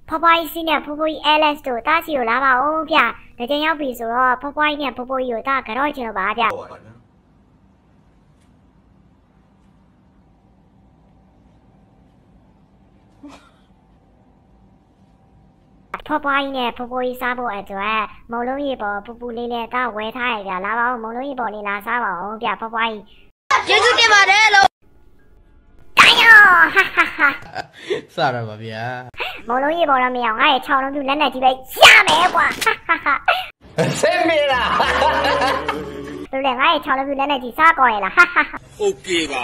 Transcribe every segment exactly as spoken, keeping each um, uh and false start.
ဖွားဖွားကြီးစီးနဲ့ဖိုးဖိုးကြီး Alex တို့တားစီကိုလာပါအောင်ဗျတကြင်ရောက်ပြီဆိုတော့ဖွားဖွားကြီးနဲ့ဖိုးဖိုးကြီးကိုတားကြော့ချင်လို့ပါဗျဖွားဖွားကြီးနဲ့ဖိုးဖိုးကြီးစားဖို့အတွက်မုံလုံးရေပေါ်ပူပူလေးလေးတားဝဲထားရဗျလာပါအောင်မုံလုံးရေပေါ်လေးလာစားပါအောင်ဗျဖွားဖွားကြီးကျေးဇူးတင်ပါတယ်လို့တိုင်းရောဟာဟာဟာစရပါဗျာမုံလုံးရေပေါ်တော့မရအောင်ငါရဲ့ခြောက်လုံးပြလက်နဲ့ကြီးပဲရမယ်ကွာဟာဟာဟာဆင်းမလားတို့လည်းငါရဲ့ခြောက်လုံးပြလက်နဲ့ကြီးစားကောင်းရလားဟာဟာโอเคပါ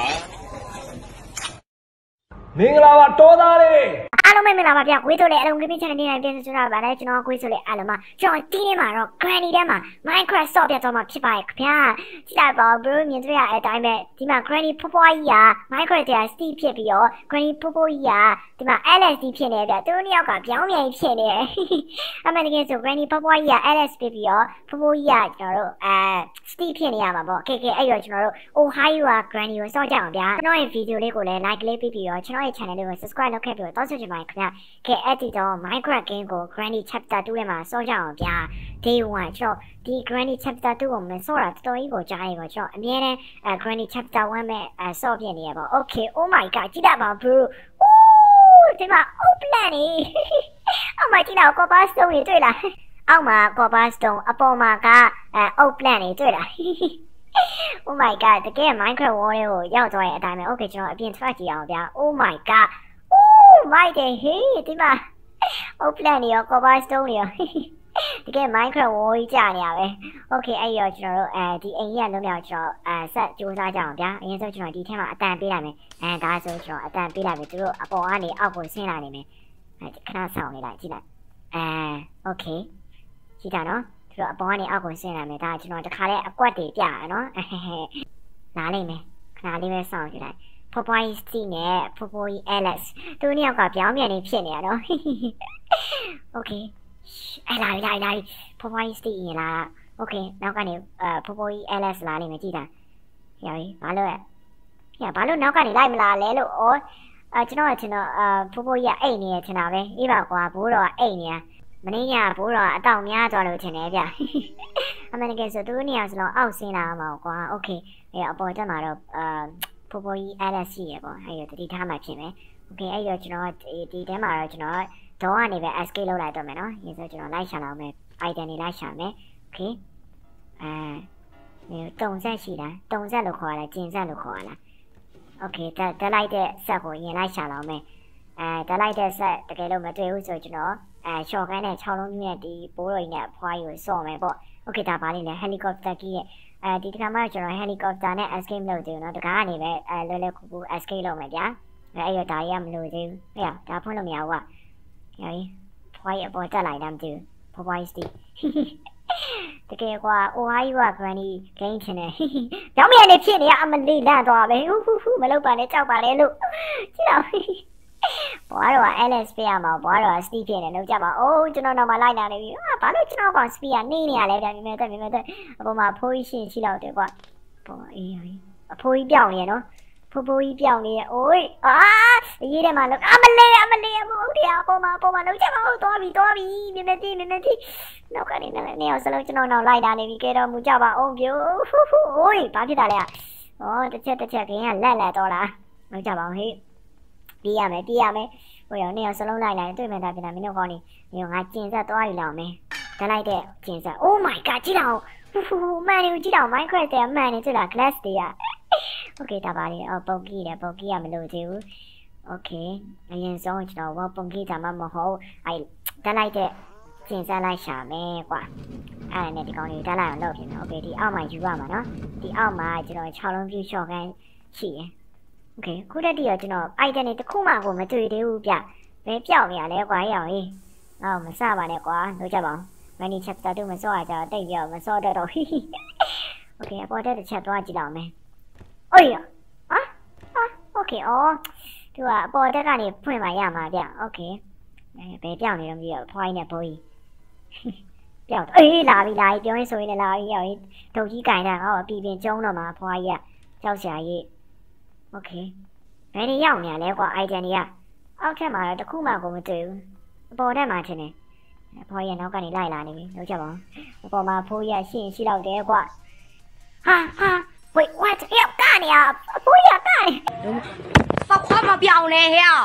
မင်္ဂလာပါတောသားလေးအားလုံးမင်္ဂလာပါဗျာကိုယ်တို့လည်းအလုံးကလေးချန်နယ်နေပြန်ဆိုတာဗာလဲကျွန်တော်ကိုယ်ဆိုလေအားလုံးမှာကျွန်တော်ဒီနေ့မှာတော့ Granny ထဲမှာ Minecraft ဆော့ပြတော့မှာဖြစ်ပါရဲ့ခင်ဗျာကြည့်လိုက်ပါဘရိုမြင်တွေ့ရတဲ့အတိုင်းပဲဒီမှာ Granny ဖွားဖွားကြီးက Minecraft ထဲ Steve ဖြစ်ပြီးတော့ Granny ဖွားဖွားကြီးကဒီမှာ Alex ဖြစ်နေဗျာသူတို့နှစ်ယောက်ကပြောင်းပြန်ဖြစ်နေအမှန်တကယ်ဆို Granny ဖွားဖွားကြီးက Alex ဖြစ်ပြီးတော့ဖွားဖွားကြီးကကျွန်တော်တို့အဲ Steve ဖြစ်နေရမှာပေါ့ကဲကဲအဲ့တော့ကျွန်တော်တို့ Ohio က Granny ကိုဆော့ကြအောင်ဗျာကျွန်တော်ရဲ့ video လေးကိုလည်း like လေးပေးပြီးတော့ကျွန်တော်ရဲ့ channel လေးကို subscribe လုပ်ခဲ့ပြီးတော့တောင်းဆိုချင်ပါတယ်ခင်ဗျာကဲအဲ့ဒီတော့ Minecraft game ကို Granny chapter two ထဲမှာဆော့ကြအောင်ဗျာ day one ကျွန်တော်ဒီ Granny chapter two ကိုမဆော့တာတော်တော်ကြီးကိုကြားရပါကျွန်တော်အမြဲတမ်းအဲ Granny chapter one မဲ့အဲဆော့ပြနေရပါ okay oh my god ကြည့်တာပါ bro ဒီမှာ old plan နေအောက်မှာကြည့်တော့ copper stone တွေတွေ့လားအောက်မှာ copper stone အပေါ်မှာကအဲ old plan တွေတွေ့လား oh my god တကယ် Minecraft wall ကိုရောက်သွားတဲ့အတိုင်းပဲ okay ကျွန်တော်အပြင်ထွက်ကြည့်အောင်ဗျာ oh my god oh my god ဟေးဒီမှာ old plan တွေရော copper stone တွေရောတကယ် Minecraft wall ကြီးကြာနေရပဲ okay အဲ့ရောကျွန်တော်တို့အဲဒီအိမ်ကြီးကလုံးမြောက်ကျွန်တော်အဲဆက်ကြိုးစားကြအောင်ဗျာအရင်ဆုံးကျွန်တော်ဒီထဲမှာအတန်ပေးလိုက်မယ်အဲဒါဆိုကျွန်တော်အတန်ပေးလိုက်ပြီသူတို့အပေါ်ကနေအောက်ကိုဆင်းလာနေမယ်အဲခဏဆောင်နေလိုက်ကြည့်လိုက်အဲ okay ကြည့်တာနော်သူတို့အပေါ်ကနေအောက်ကိုဆင်းလာမယ်ဒါကျွန်တော်တခါလဲအကွက်တွေပြရနော်နားလိမ့်မယ်ခဏလေးပဲစောင့်ကြည့်လိုက်ဖွားဖွားကြီးစီနဲ့ဖွားဖွားကြီး Alex သူနှစ်ယောက်ကပြောင်းပြန်နေဖြစ်နေရနော် okay အဲ့လာလာလာဖွားဖွားကြီးစီရင်လာ okay နောက်ကနေအဲဖွားဖွားကြီး Alex လာနေမယ်ကြည့်တာဟေ့ဘာလို့လဲဟေ့ဘာလို့နောက်ကနေလိုက်မလာလဲလို့ဩအဲကျွန်တော်ကကျွန်တော်အဲဖွားဖွားကြီးကအိတ်နေရချင်တာပဲအေးပါကွာဘိုးတော်ကအိတ်နေရမင်းညာဘိုးတော်အတောင်များသွားလို့ထင်တယ်ဗျအမှန်တကယ်ဆိုသူနေရာစလုံးအောက်ဆင်းလာမှာကွာ okay အဲ့အပေါ်တက်မှာတော့အာဖိုးဖိုးကြီး Alex ရှိရပေါ့အဲ့ရတတိထားမှဖြစ်မယ် okay အဲ့ရကျွန်တော်ဒီထဲမှာတော့ကျွန်တော်ဒေါ်ကနေပဲ escape လုပ်လိုက်တော့မယ်နော်ရေဆိုကျွန်တော်လိုက်ရှာလောက်မယ် item တွေလိုက်ရှာမယ် okay အဲတုံဆက်ရှိတာတုံဆက်လို့ခေါ်ရလားကျင်ဆက်လို့ခေါ်ရလား okay တက်တက်လိုက်တဲ့ဆက်ကိုရင်လိုက်ရှာလောက်မယ်အဲတက်လိုက်တဲ့ဆက်တကယ်လို့မတွေ့ဘူးဆိုကျွန်တော်အဲရှော့ကိုင်းနဲ့ခြောက်လုံးကြီးနဲ့ဒီဘိုးတော်ကြီးနဲ့ဖွားကြီးကိုစော့မယ်ပေါ့ okay ဒါပါလိမ့်မယ် helicopter ကြီးရဲ့အဲဒီတခါမှကျွန်တော် helicopter နဲ့ escape လုပ်သေးဘူးเนาะတကားကနေပဲအဲလွယ်လွယ်ကူကူ escape လုပ်မယ်ဗျာအဲအဲ့ရဒါကြီးကမလို့သေးဘူးဟဲ့ဒါဖွင့်လို့မရဘူးကွာဟဲ့ဖွားကြီးအပေါ်တက်လိုက်တာမသိဘူးဖွားဖွားကြီးစတီတကယ်ကွာ Ohio က Granny game ချင်တယ်ပြောင်းပြန်နေဖြစ်နေရအမလေးလန့်သွားပဲဟူးဟူးမလုပ်ပါနဲ့ကြောက်ပါလေလို့ကြည့်တော့ဘွားတော့ Alex ပြရမှာဘွားတော့ Steve ဖြစ်နေလို့ကြပါအိုးကျွန်တော်တော့မလိုက်နိုင်ဘူးဟာဘာလို့ကျွန်တော်က Steve ကနေနေရလဲဗျာမြင်မဲ့တက်မြင်မဲ့တက်အပေါ်မှာဖိုးကြီးရှင်ရှိတော့တယ်ကွာဘောအေးအေးအဖိုးကြီးပြောင်းနေရနော်ဖိုးဖိုးကြီးပြောင်းနေရအိုးအာရေးတယ်မှာလို့အမလေးအမလေးအမို့တရားအပေါ်မှာအပေါ်မှာလို့ကြပါဦးသွားပြီသွားပြီမြင်မဲ့တိမြင်မဲ့တိနောက်ကနေလည်းနေအောင်စလုံးကျွန်တော်တော့လိုက်တာနေပြီကဲတော့မူကြပါအောင်ပြိုးအိုးဘာဖြစ်တာလဲဩတစ်ချက်တစ်ချက်ခင်းကလက်လက်တော့လားလောက်ကြပါအောင်ဟေ့ပြေးရမယ်ပြေးရမယ်ဟိုရောနေအောင်စလုံးလိုက်လိုက်တွေ့မယ်ဒါပြန်မင်းတို့ကောင်းနေနေငါကျင်ဆက်သွားပြီလောက်မယ်တက်လိုက်တဲ့ကျင်ဆက် oh my god ကြည့်တော့ဟူးမှန်နေကြည့်တော့ Minecraft တဲ့မှန်နေကြလား glass တွေက okay ဒါပါလေအော်ပုံကြီးတယ်ပုံကြီးကမလို့သေးဘူး okay အရင်ဆုံးကျွန်တော်ဝပုံကြီးဒါမှမဟုတ်အဲတက်လိုက်တဲ့ကျင်ဆက်လိုက်ရှာမယ်ကွာအဲ့နဲ့ဒီကောင်လေးတက်လိုက်အောင်လုပ်ပြင်မယ် okay ဒီအောက်မှာယူရမှာနော်ဒီအောက်မှာကျွန်တော်ခြောက်လုံး view shot ကန်ရှိရယ်okay ခုတည်းတည်းကျွန်တော် item တွေတစ်ခုမှကိုမတွေ့သေးဘူးဗျဘယ်ပြောက်နေရလဲကွာရောင်ကြီးအော်မစပါနဲ့ကွာလို့ကြပါအောင် Granny chapter two မစောရကြတော့တိတ်ပြောမစောတော့တော့ okay အပေါ်တက်တစ်ချက်သွားကြည့်လောက်မယ်အိုးရဟာဟာ okay အော်သူကအပေါ်တက်ကနေဖွင့်မှရမှာဗျ okay ဘယ်ပြောက်နေတော့မပြီးတော့ဖွားကြီးနဲ့ဘိုးကြီးပြောက်အေးလာပြီလာပြီပြောရင်ဆိုရင်လည်းလာပြီရောင်ကြီးဒုတ်ကြီးကင်တာဟောအပီပင်ကျုံတော့မှာဖွားကြီးကကြောက်စရာကြီးokay ဘယ်နေရောက်နေရလဲကွာ item တွေကအောက်ထက်မှာတော့တခုမှကိုမတွေ့ဘူးပေါ်တက်မှာချင်းနေအဖိုးရဲ့နောက်ကနေလိုက်လာနေပြီလောက်ချက်ပါအပေါ်မှာအဖိုးရဲ့ရှင်းရှိတော့တယ်ကွာဟာဟာ wait what ဟဲ့ကနေရအဖိုးရကနေဘာခွာမပြောင်းလဲဟဲ့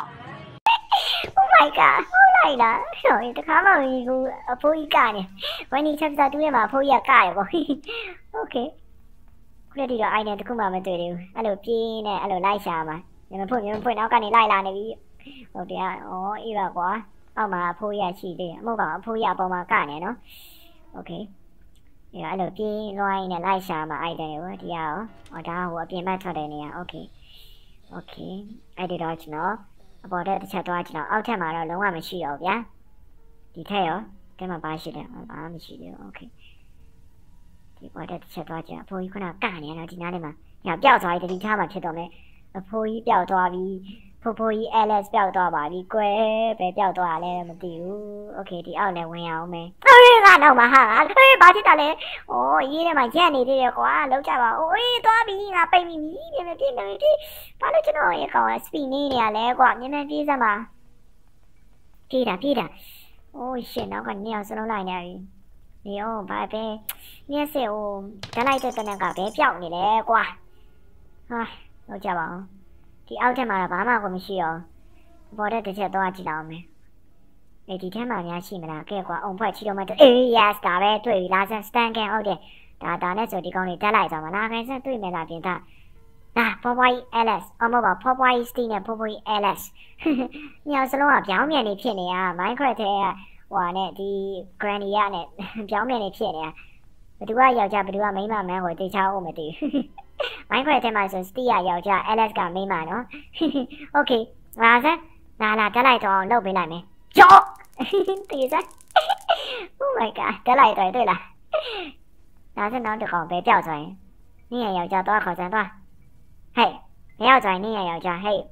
Oh my god ဟုတ်လိုက်လားဟိုတခါမှမဘူးအဖိုးကြီးကနေဝိုင်းနေချက်စားတူးရမှာအဖိုးကြီးကကရပေါ့ Okay ခုလက်ဒီတော့ item တခုမှမတွေ့သေးဘူးအဲ့လိုပြင်းနဲ့အဲ့လိုလိုက်ရှာမှာညမဖွင့်ညမဖွင့်နောက်ကနေလိုက်လာနေပြီဟုတ်တယ်ဩအေးပါကွာအောက်မှာအဖိုးရရှိသေးတယ်မဟုတ်ပါဘူးအဖိုးရအပေါ်မှာကနေနော် Okay အဲ့လိုပြင်းလွှိုင်းနဲ့လိုက်ရှာမှာ item ကိုဒီရောဟောဒါဟိုအပြင်ဘက်ထွက်တဲ့နေရာ Okay Okay အဲ့ဒီတော့ကျွန်တော်အပေါ်တက်တစ်ချက်သွားကြည့်တော့အောက်ထပ်မှာတော့လုံးဝမရှိတော့ဗျာဒီထက်ရောတဲမှာပါရှိတယ်ဘာမှမရှိသေးဘူး Okay ဒီပေါ်တက်တစ်ချက်သွားကြည့်အဖိုးကြီးခုနကနေရတော့ဒီနားလေးမှာညပျောက်သွားပြီတတိထားမှာဖြစ်တော့မယ်အဖိုးကြီးပျောက်သွားပြီဖိုးဖိုးကြီး Alex ပျောက်သွားပါပြီကွယ်ပဲပျောက်သွားလဲမသိဘူး Okay ဒီအောက်လည်းဝင်အောင်မယ်အေးကတော့မှာဟာအေးဘာဖြစ်တာလဲဩရေးထဲမှာရက်နေသေးတယ်ကွာလောက်ကြပါဦးအေးသွားပြီငါပိတ်မိပြီပြင်းပြင်းပြင်းပြင်းဘာလို့ကျွန်တော်ရေကောင် speed နေနေရလဲကွာမြင်မြင်ပြေးစမ်းပါပြေးတာပြေးတာအိုးရှင်တော့ကနေအောင်စလုံးလိုက်နေပြီနေအောင်ဘာပဲမျက်စိဟိုဓာတ်လိုက်တဲ့တနက်ကပဲပျောက်နေလဲကွာဟာလောက်ကြပါဦးဒီအောက်ထက်မှာတော့ဘာမှကိုမရှိအောင်ပေါ်တဲ့တစ်ချက်သွားကြည့်လောက်မယ်အေးဒီထဲမှာများရှိမလားကဲကွာအုံဖွဲ့ချီတော့မှအေး yes ဒါပဲတွေ့ပြီလားဆန်စတန်ကန်ဟုတ်တယ်ဒါဒါနဲ့ဆိုဒီကောင်လေးတက်လိုက်သွားမှာလားခိုင်းဆက်တွေ့မယ်လားပြင်သားဒါဖော်ပွားကြီး Alex အမပါဖော်ပွားကြီး Steve နဲ့ဖော်ပွားကြီး Alex ညောင်စလုံးကပြောင်းမြန်နေဖြစ်နေရ Minecraft ထဲကဟိုနဲ့ဒီ Granny ရနဲ့ပြောင်းမြန်နေဖြစ်နေရဘယ်သူကယောက်ျားဘယ်သူကမိန်းမမန်းကိုတေချာအောင်မသိဘူး Minecraft ထဲမှာဆို Steve ကယောက်ျား Alex ကမိန်းမနော် Okay လာစမ်းလာလာတက်လိုက်တော့လုပ်ပေးလိုက်မယ်ကြော့တည်စမ်း Oh my god တက်လိုက်တော့တွေ့လားလာစမ်းတော့တကောင်ပဲပျောက်သွားရင်နင်းရယောက်ျားတော့ခေါ်စမ်းသွားဟေးဘယ်ရောက်သွားနင်းရယောက်ျားဟေး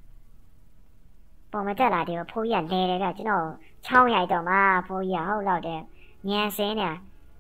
ပေါ်မတက်လာတယ်ဖိုးကြီးကလဲတယ်ကကျွန်တော်ချောင်းရိုက်တော့မှဖိုးကြီးကဟုတ်တော့တယ်ညံစင်းနေဟဲ့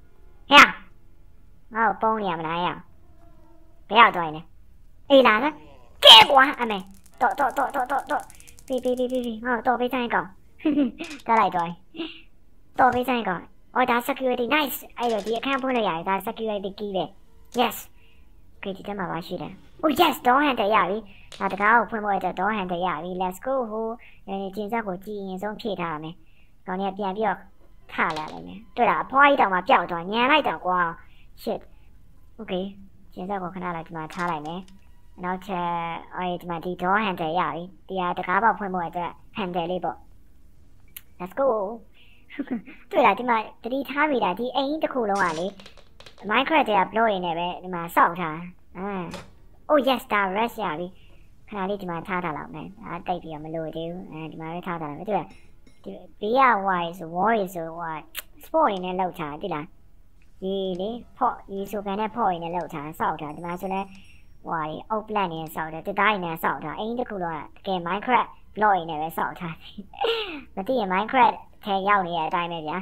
ငါ့ကိုပုံးနေရမလားဟဲ့ဘယ်ရောက်သွားရင်လဲအေးလာလားကဲကွာအမေတော့တော့တော့တော့တော့ပြီးပြီးပြီးပြီးငါ့တော့ပေးဆိုင်ကောင်တက်လိုက်တော့တော့ပေးဆိုင်ကောင်အော်ဒါ security nice အဲ့တော့ဒီအခန်းဖွင့်လို့ရတယ်ဒါ security key ပဲ yes ခေဒီတမှာပါရှိတယ် oh yes door handle ရပြီဒါတကားကိုဖွင့်ဖို့အတွက် door handle ရပြီ let's go ဟိုဒီကျင်းဆက်ကိုကြည်ရင်ဆုံးဖြည့်ထားရမယ်ကောင်းနေပြန်ပြီးတော့ထလာလိုက်မယ်တွေ့လားအဖွားကြီးတောင်မှပျောက်သွားညံလိုက်တော့ကွာ shit okay ကျင်းဆက်ကိုခဏလိုက်ဒီမှာထားလိုက်မယ်နောက်ချက်အော်ဒီမှာဒီ door handle ရပြီဒီဟာတကားပေါက်ဖွင့်ဖို့အတွက် handle လေးပေါ့ let's go တွေ့လားဒီမှာတတိထားမိတာဒီအိမ်တစ်ခုလုံးကလေ Minecraft တွေက block ရင်းနဲ့ပဲဒီမှာစောက်ထားအာ oh yes ဒါ rest ရပြီခဏလေးဒီမှာထားထားလောက်မယ်ဒါတိတ်ပြီးတော့မလို့သေးဘူးအဲဒီမှာပဲထားထားလိုက်မယ်တွေ့လားဒီဘေးက wise wall ဆိုဟို sport ရင်းနဲ့လောက်ထားတိလားဒီလေဖော့ဒီဆိုကန်နဲ့ဖော့ရင်းနဲ့လောက်ထားစောက်ထားဒီမှာဆိုလဲဟိုဟာ oak plant နဲ့စောက်တယ်တသားရင်းနဲ့စောက်ထားအိမ်တစ်ခုလုံးကတကယ် Minecraft block ရင်းနဲ့ပဲစောက်ထားမသိရင် Minecraft ထဲရောက်နေတဲ့အတိုင်းပဲဗျာ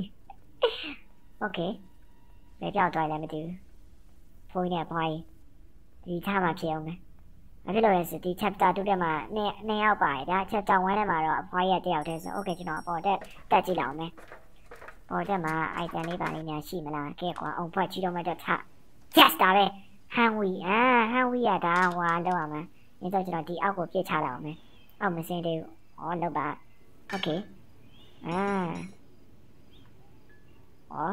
okay ဘယ်ပြောက်သွားလဲမသိဘူးဖုန်းနဲ့ဖွားဒီထားမှဖြစ်အောင်မယ်ဘာဖြစ်လို့လဲဆိုဒီ chapter two ထဲမှာနှစ်နှစ်ယောက်ပါတယ်ဒါ chapter one ထဲမှာတော့အဖွားရတယောက်တည်းဆို okay ကျွန်တော်အပေါ်တက်တက်ကြည့်လောက်မယ်ပေါ်တက်မှာ item လေးပါလေးညာရှိမလားကဲကွာအောင်ဖွက်ချီတော့မှတက်ထ yes ဒါပဲဟန်ဝီအာဟန်ဝီရတာဟွာလောက်ရမှာဒီတော့ကျွန်တော်ဒီအောက်ကိုပြစ်ချလောက်မယ်အောက်မစင်းသေးဘူးဩလောက်ပါ okay အာဩ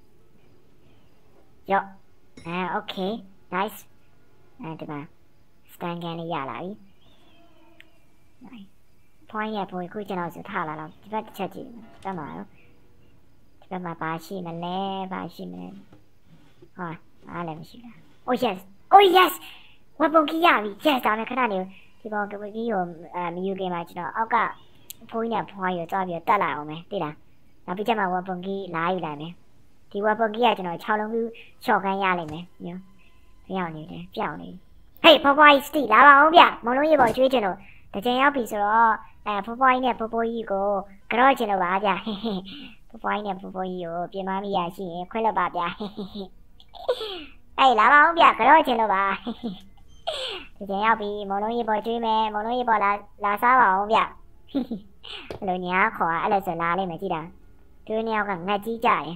ရော့အာ okay nice အဲဒီမှာ stand ကန်လေးရလာပြီ။ point ရပုံခုကျွန်တော်စထားလာတော့ဒီဘက်တစ်ချက်ကြည့်တတ်မှာရောဒီဘက်မှာပါရှိမလဲပါရှိမလဲဟာအားလည်းမရှိလား oh yes oh yes ဝက်ပုံကြီးရပြီ yes ဒါနဲ့ခဏနေဒီပေါ်ကပကြီးကိုအဲမယူခင်မှာကျွန်တော်အောက်ကဖုန်းနဲ့ point ကိုသွားပြီးတက်လာအောင်မယ်သိလားနောက်ပြီးကျမှဝက်ပုံကြီးလာယူလိုက်မယ်ဒီဝက်ပုံကြီးကကျွန်တော်၆လုံးပြီးချော့ခန်းရလိမ့်မယ်ညောပြောင်းနေတယ်ပြောင်းနေဟေးဖွားဖွားကြီးစတီလာပါအောင်ဗျမုံလုံးရေပေါ်ကျွေးချင်လို့တကြင်ရောက်ပြီဆိုတော့အဲဖွားဖွားကြီးနဲ့ဖိုးဖိုးကြီးကိုကြော့ချင်လို့ပါဗျဖွားဖွားကြီးနဲ့ဖိုးဖိုးကြီးကိုပြင်မမိရရှိရင်ခွဲလို့ပါဗျဟေးလာပါအောင်ဗျကြော့ချင်လို့ပါတကြင်ရောက်ပြီမုံလုံးရေပေါ်ကျွေးမယ်မုံလုံးရေပေါ်လာလာစားပါအောင်ဗျလိုညာခေါ်အဲ့လိုဆိုလာလိမ့်မယ်ကြည့်တာသူနှစ်ယောက်ကငတ်ကြီးကြတယ်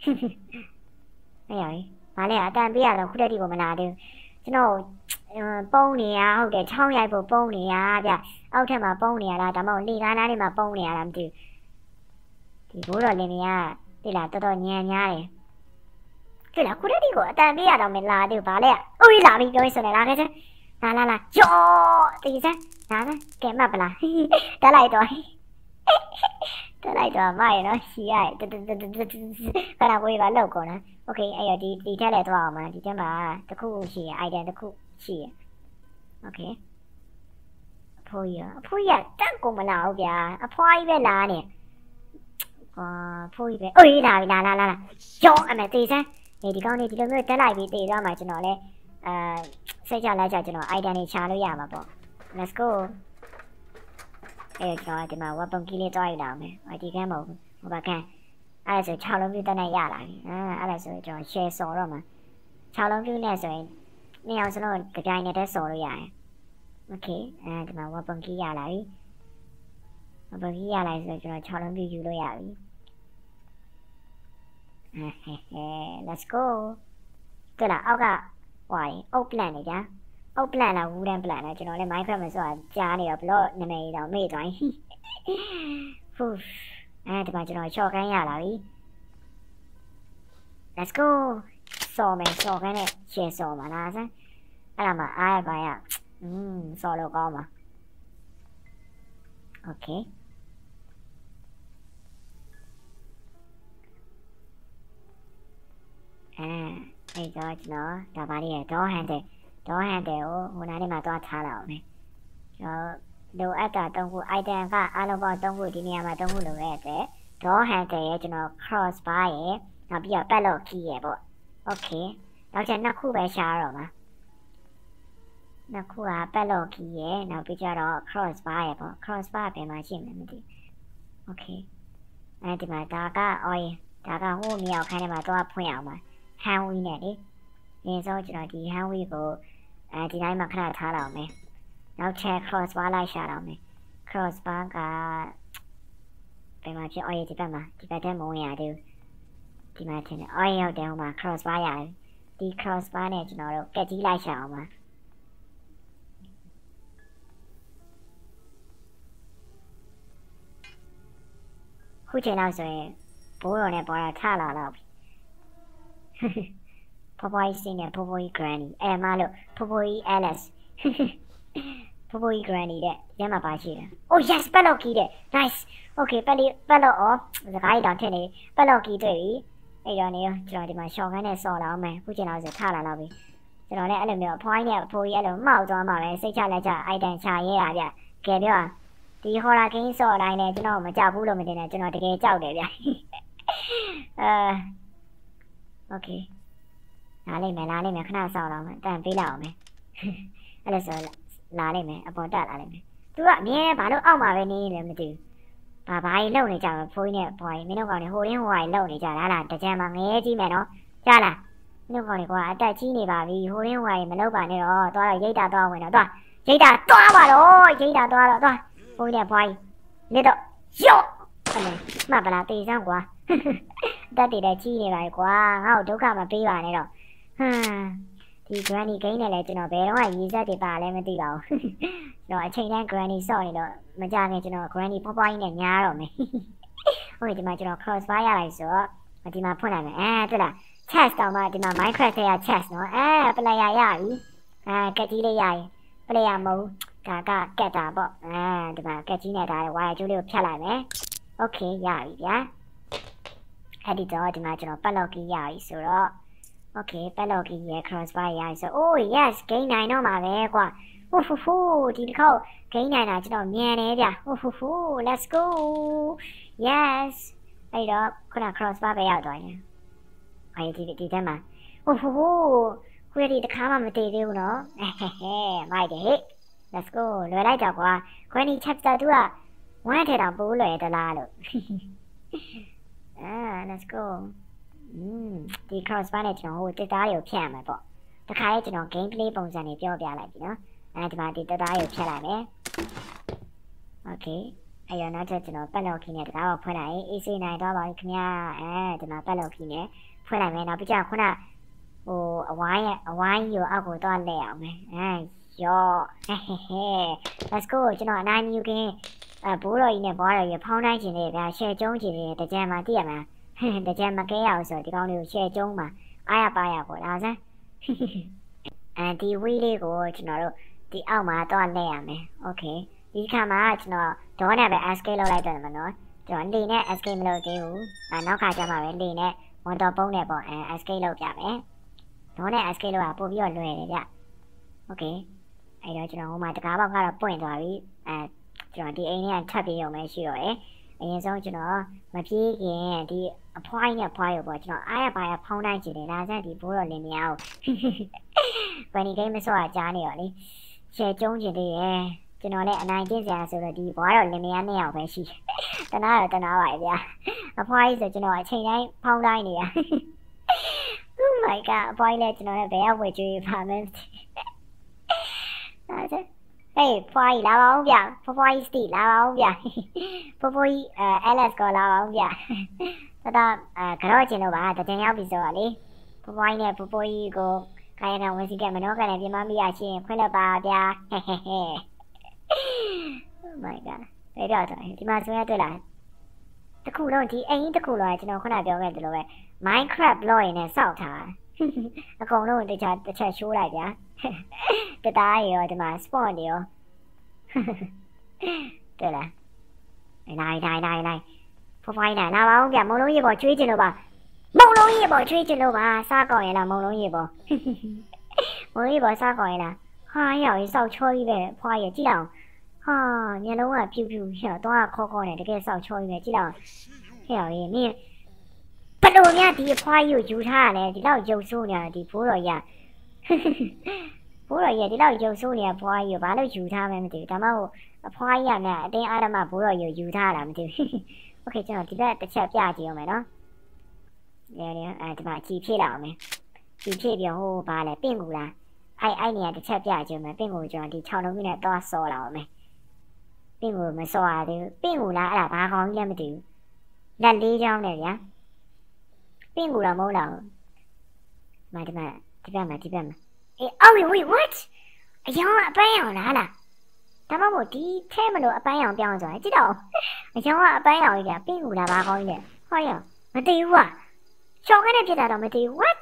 အဲ့ရောဘာလဲအတန်ပေးရတော့ခုတည်းဒီကိုမလာသေးဘူးကျွန်တော်ပုံနေရဟုတ်တယ်ချောင်းရိုက်ဖို့ပုံနေရဗျအောက်ထက်မှာပုံနေရလားဒါမှမဟုတ်လေကားနားလေးမှာပုံနေရလားမသိဘူးဒီဘိုးတော်လင်မယားတိလာတော်တော်ညံညားတယ်ကြည့်လားခုတည်းဒီကိုအတန်ပေးရတော့မလာသေးဘူးဘာလဲအိုးလာပြီပြောရင်ဆိုနေလာခဲ့စမ်းလာလာလာကြောတီးစမ်းလာစမ်းကဲမှတ်ပလားတက်လိုက်တော့တက်လိုက်တော့မရနော်ရှီရတတတတခဏကိုရပါလောက်ကုန်လားโอเคအဲ့ရဒီဒီထက်လဲသွားအောင်မဒီထဲမှာတခုရှိရ item တခုရှိရโอเคအဖိုးရအဖိုးရတက်ကုန်မလာဘူးဗျာအဖွားကြီးပဲလာနေအာဖိုးကြီးပဲအိုးလာပြီလာလာလာလာကြောအမေတေးစမ်းဒီဒီကောင်းနေဒီလိုမျိုးတက်လိုက်ပြီးတေးသွားမှကျွန်တော်လဲအဲစိတ်ချလိုက်ကြကျွန်တော် item တွေချလို့ရမှာပေါ့ let's go အဲ့တော့ဒီမှာ weapon key လေးတွားရအောင်မယ်။ဒီကမ်းမဟုတ်ဘူး။ဟိုဘက်ကအဲ့ဒါဆို၆လုံးပြတက်နဲ့ရလာပြီ။အာအဲ့ဒါဆိုကျွန်တော် share ဆော်တော့မှာ၆လုံးပြနဲ့ဆိုရင်နှစ်ယောက်စလုံးကြိုင်နေတဲ့ဆော်လို့ရတယ်။ Okay အဲဒီမှာ weapon key ရလာပြီ။ weapon key ရလာဆိုကျွန်တော်၆လုံးပြယူလို့ရပြီ။ဟဲဟဲဟဲ let's go ကဲလာအောက်ကဟွာအုတ် plan နေကြ။အုတ် plan လား wooden plan လားကျွန်တော်လည်း Minecraft မှာဆိုတာကြားနေတော့ block နာမည်တော့မေ့သွားပြီဖူးအဲဒီမှာကျွန်တော် short gun ရလာပြီ let's go ဆော်မယ်ဆော်ခန်းနဲ့ share ဆော်မှာလားစမ်းအဲ့ဒါမှအားရပါရอืมဆော်လို့ကောင်းပါ okay အဲအဲ့တော့ကျွန်တော်ဒါပါလေးရ door handle door handle ကိုဟိုနားလေးမှာသွားထားလိုက်အောင်မယ်ကျွန်တော်လိုအပ်တာသုံးခု item ကအားလုံးပေါင်းသုံးခုဒီနေရာမှာသုံးခုလိုရတဲ့ door handle ရဲ့ကျွန်တော် cross bar ရဲ့နောက်ပြီးတော့ padlock key ရဲ့ပေါ့ okay နောက်ကျနှစ်ခုပဲရှားတော့မှာနှစ်ခုက padlock key ရဲ့နောက်ပြီးကြတော့ cross bar ရဲ့ပေါ့ cross bar ဘယ်မှာရှိမှန်းမသိ okay အဲဒီမှာဒါက oil ဒါကဟိုမြောက်ခန်းထဲမှာသွားဖွင့်အောင်ပါ hand wheel နဲ့လေဒီဆိုကျွန်တော်ဒီ hand wheel ကိုအဲဒီတိုင်းမှာခဏထားလောက်မယ်နောက်ထပ် cross bar လိုက်ရှာတော့မယ် cross bar ကဘယ်မှာဖြစ် oil ဒီဘက်မှာဒီဘက်ထဲမဝင်ရသေးဘူးဒီမှာထင်တယ် oil ရောက်တယ်ဟိုမှာ cross bar ရတယ်ဒီ cross bar နဲ့ကျွန်တော်တို့ကက်ကြီးလိုက်ရှာအောင်ပါခုချိန်လောက်ဆိုရင်ဘိုးတော်နဲ့ပေါ်တာထလာတော့ဖဖိုးကြီးစင်းနဲ့ဖဖိုးကြီး granny အဲမလို့ဖဖိုးကြီး Alice ဖဖိုးကြီး granny တဲ့ညမှာပါရှိတယ် oh yes padlock key တဲ့ nice okay padlock padlock off စကားကြီးတောင်ထင်နေ padlock key တွေ့ပြီအဲ့တော့နေကျွန်တော်ဒီမှာ short gun နဲ့ဆော်လာအောင်မယ်ခုချိန်လောက်ဆိုထလာတော့ပြီကျွန်တော်လည်းအဲ့လိုမျိုးအဖွားကြီးနဲ့အဖိုးကြီးအဲ့လိုမှောက်သွားမှာပဲစိတ်ချလက်ချ item ချရဲရဗျကဲပြောဒီ horror game ဆော်တိုင်းနဲ့ကျွန်တော်မကြောက်ဘူးလို့မတင်နဲ့ကျွန်တော်တကယ်ကြောက်တယ်ဗျအဲ okay လာလိမ့်မယ်လာလိမ့်မယ်ခဏဆောက်တော့မယ်တန်ပေးလိုက်အောင်မယ်အဲ့လိုဆိုလာလိမ့်မယ်အပေါ်တက်လာလိမ့်မယ်သူကအမြဲဘာလို့အောက်မှာပဲနေနေလဲမသိဘူးဘာဘာကြီးလုံနေကြပဲဖိုးကြီးနဲ့ဘွားကြီးမင်းတို့ကောင်တွေဟိုရင်းဟိုဟာကြီးလုံနေကြလားလားတကြံမှာငရဲကြီးမယ်နော်ကြားလားမင်းတို့ကောင်တွေကအတက်ကြီးနေပါပြီဟိုရင်းဟိုဟာကြီးမလုံပါနဲ့တော့သွားတော့ရိတ်တာသွားဝင်တော့သွားရိတ်တာသွားပါတော့ရိတ်တာသွားတော့သွားဖိုးကြီးနဲ့ဘွားကြီးနေတော့ယော့အဲ့လိုမှတ်ပလားတေးစမ်းကွာတက်တည်တဲ့ကြီးနေပါလေကွာငါ့ကိုဒုက္ခမပေးပါနဲ့တော့ဟမ်ဒီ granny game နဲ့လည်းကျွန်တော်ဘယ်တော့မှရည်စက်တွေပါလဲမသိပါဘူးကျွန်တော်အချိန်တိုင်း granny ဆော့နေတော့မကြခင်ကျွန်တော် granny ဖွားဖွားကြီးနဲ့ညားတော့မယ်ဟိုဒီမှာကျွန်တော် cross bar ရလိုက်ဆိုတော့ဒီမှာဖွင့်လိုက်မယ်အဲတွေ့လား chest တောင်မှဒီမှာ minecraft ထဲက chest နော်အဲ player ရပြီအဲကက်ကြီးလေးရရင် player မဟုတ်ဒါကကက်တာပေါ့အဲဒီမှာကက်ကြီးနဲ့ဒါဝါရကျိုးလေးကိုဖြတ်လိုက်မယ် okay ရပြီဗျာအဲ့ဒီတော့ဒီမှာကျွန်တော် padlock key ရပြီဆိုတော့ okay padlock key ရဲ့ cross bar ရပြီဆို oh yes gain နိုင်တော့မှာပဲကွာဟိုဟိုဟိုဒီတစ်ခေါက် gain နိုင်တာကျွန်တော်မြန်တယ်ဗျဟိုဟိုဟို let's go yes အဲ့တော့ခုန cross bar ပဲရောက်သွားရင်အဲ့ဒီဒီထဲမှာဟိုဟိုဟိုခွေးဒီတစ်ခါမှမတည်သေးဘူးနော်ဟဲဟဲမိုက်တယ် let's go လွယ်လိုက်တော့ကွာ granny chapter twoကဝမ်းထဲတောင်ပိုးလွယ်တလားလို့အာ let's go อืมဒီ cross bar နဲ့ကျွန်တော်ဟိုတက်သားတွေကိုဖြတ်ရမယ်ပေါ့တခါလေးကျွန်တော် gameplay ပုံစံတွေပြောပြလိုက်ပြီနော်အဲဒီမှာဒီတက်သားတွေကိုဖြတ်လိုက်မယ် okay 哎呀，那这ကျွန်တော်ပတ်လောက်ခင်းနဲ့တကားတော့ဖွင့်လိုက်အေးစေးနိုင်တော့ပါပြီခင်ဗျာအဲဒီမှာပတ်လောက်ခင်းနဲ့ဖွင့်လိုက်မယ်နောက်ပြီးကြခုနဟိုအဝိုင်းရဲ့အဝိုင်းကိုအောက်ကိုသွားလဲအောင်မယ်အဲရောဟဲဟဲဟဲ let's go ကျွန်တော်အနိုင်မြူကင်းအဲဘိုးတော်ကြီးနဲ့ဘွားတော်ကြီးဖောင်းတိုင်းကျင်နေဗျာရှယ်ကျုံးကျင်နေတကြံမှာသိရမလားတကြံမကဲရအောင်ဆိုဒီကောင်းလေးကိုရှယ်ကျုံးမှာအားရပါရပေါ့ဒါစမ်းအဲဒီဝီးလေးကိုကျွန်တော်တို့ဒီအောက်မှာသွားလဲရမယ်โอเคဒီခါမှာကျွန်တော်ဒေါနဲ့ပဲ escape လုပ်လိုက်တယ်မနော်ကျွန်တော်လေနဲ့ escape မလုပ်သေးဘူးအဲနောက်ခါကျမှပဲလေနဲ့ဝန်တော်ပုံးနဲ့ပေါ့အဲ escape လုပ်ပြမယ်ဒေါနဲ့ escape လုပ်တာပို့ပြီးတော့လွယ်တယ်ဗျโอเคအဲ့တော့ကျွန်တော်ဟိုမှာတကားပေါက်ကတော့ပွင့်သွားပြီအဲကျွန်တော်ဒီအိမ်ထဲကထပ်ပြီးရုံပဲရှိတော့တယ်အရင်ဆုံးကျွန်တော်မပြေးခင်ဒီအဖွားနဲ့ဖွားရုံပေါ့ကျွန်တော်အားရပါရဖောင်းတိုင်းကြည့်တယ်ဒါစမ်းဒီဘိုးတော်လင်းမရအောင်ဘယ်နေကိမဆော့ကြားနေရောလေရှယ်ကျုံးကျင်သေးရဲ့ကျွန်တော်လည်းအနိုင်ကျင့်စရာဆိုတော့ဒီဘွားတော်လင်းမရနှစ်ယောက်ပဲရှိတနာတော့တနာပါရဲ့ဗျာအဖွားကြီးဆိုကျွန်တော်အချိန်တိုင်းဖောင်းတိုင်းနေရ Oh my god အဖွားကြီးလည်းကျွန်တော်လည်းဘယ်ရောက်ဝေကျွေးပါမယ်အဲ့ဒါဟေးဖွားကြီးလာပါဦးဗျာဖွားဖွားကြီးစတီလာပါဦးဗျာဖွားဖွားကြီးအဲ Alex ကလာပါဦးဗျာတတအဲကြော့ကျင်လို့ပါတတင်ရောက်ပြီဆိုတော့လေဖွားဖွားကြီးနဲ့ဖွားဖွားကြီးကိုကာယကံဝင်စီကမနောကလည်းပြင်မမိရချင်းခွင့်လက်ပါဗျာဟဲဟဲဟဲ Oh my god ဘယ်တော့တော့ဒီမှာဆိုရတွေ့လားတခုလုံးဒီအိမ်တခုလုံးကျွန်တော်ခုနပြောခဲ့တယ်လို့ပဲ Minecraft လောရင်းနဲ့စောက်ထားအကုန်လုံးတခြားတစ်ချက်ရှိုးလိုက်ဗျာတသားရောဒီမှာ spawn တွေရောတွေ့လားနိုင်နိုင်နိုင်နိုင်ဖွားဖွားနိုင်လာပါဦးဗျမုံလုံးရေပေါ်ကျွေးချင်လို့ပါမုံလုံးရေပေါ်ကျွေးချင်လို့ပါစားကောင်းရင်လားမုံလုံးရေပေါ်မုံလုံးရေပေါ်စားကောင်းရင်လားဟာရောက်ရေးစောက်ချောကြီးပဲဖွားရကြည့်အောင်ဟာမျက်လုံးကဖြူဖြူဟဲ့တော့ခေါခေါနဲ့တကယ်စောက်ချောကြီးပဲကြည့်အောင်ဟဲ့ရောက်ရေးမင်းဘလို့များဒီအဖွားကြီးကိုယူထားရတယ်ဒီတော့ရုပ်ဆိုးနေတာဒီဘိုးတော်ကြီးဘိုးတော်ကြီးဒီတော့ရုပ်ဆိုးနေတဲ့ဖွားကြီးကိုဘာလို့ယူထားမှမသိဘူးဒါမှမဟုတ်အဖွားကြီးကလည်းအတင်းအားဓမ္မဘိုးတော်ကြီးကိုယူထားတာမသိဘူးโอเคကျွန်တော်ဒီဘက်တစ်ချက်ပြကြည့်အောင်မယ်နော်လေလေအဲဒီမှာကြည်ဖြည့်လိုက်အောင်မယ်ကြည်ဖြည့်ပြီးဟိုဘာလဲပင့်ကူလားအဲ့အဲ့နေရာတစ်ချက်ပြကြည့်မယ်ပင့်ကူကျွန်တော်ဒီခြောက်လုံးကြီးနဲ့သွားဆော်လာအောင်မယ်ပင့်ကူမဆော်ရသေးဘူးပင့်ကူလားအဲ့ဒါဘာကောင်းကြီးလဲမသိဘူးလက်လေးချောင်းနဲ့ဗျာပင့်ကူတော့မဟုတ်တော့မဒီမှာဒီဘက်မှာဒီဘက်မှာအေးအော် wait what အယောင်အပန်းရောင်လားလားဒါမှမဟုတ်ဒီထဲမလို့အပန်းရောင်ပြောင်းသွားတယ်ကြည့်တော့အယောင်ကအပန်းရောင်ကြီးကပင့်ကူလားဘာကောင်းကြီးလဲဟောရမသိဘူးကွာရှောင်းကနေပြတာတော့မသိဘူး what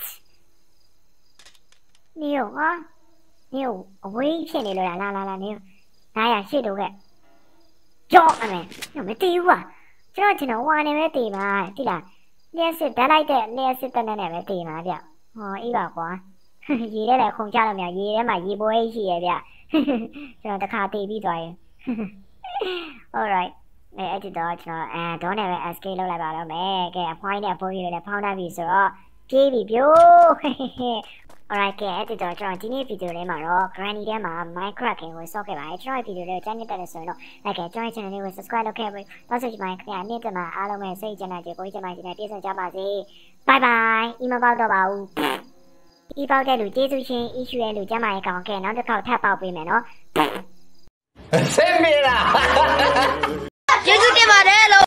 နေရောဟာနေရောအဝေးဖြစ်နေလို့လားလာလာလာနေရောနားရရှေ့တော့ကကြောက်အမေမသိဘူးကွာကျွန်တော်ကျွန်တော်ဝါနေပဲတည်ပါတိလားလျှက်စစ်ဓာတ်လိုက်တဲ့လျှက်စစ်တနက်နဲ့ပဲတည်ပါဗျဟောအေးပါကွာရေထဲလည်းခုန်ချလို့မရရေထဲမှာရေပွဲရှိရဗျကျွန်တော်တခါတည်ပြီးသွားရင် alright အဲ့ဒီတော့ကျွန်တော်အဲဒေါနဲ့ပဲ escape လုပ်လိုက်ပါတော့မယ်ကဲအဖွားနဲ့အဖိုးကြီးတွေလည်းဖောင်းတတ်ပြီဆိုတော့ပြေးပြီပြိုး alright ကဲအဲ့ဒီတော့ကျွန်တော်ဒီနေ့ဗီဒီယိုလေးမှာတော့ Granny ထဲမှာ Minecraft ကိုဆော့ခဲ့ပါတယ်ကျွန်တော်ဗီဒီယိုလေးကိုကြိုက်နေတဲ့ဆိုရင်တော့ like ကျွန်တော် channel လေးကို subscribe လုပ်ခဲ့ပြီးတော့ဆိုချင်ပါတယ်ခင်ဗျာနေ့တမှာအားလုံးပဲစိတ်ကျဉ်တဲ့ကိုကြီးကျမကြီးနဲ့ပြည့်စုံကြပါစေ bye bye အီမပေါက်တော့ပါဘူးအီပေါက်တဲ့လူကျေးဇူးရှင် issue ရဲ့လူကျမကြီးကောင်းခဲ့နောက်တစ်ခေါက်ထပ်ပေါက်ပေးမယ်နော်ဆင်းပြေလားကျေးဇူးတင်ပါတယ်လို့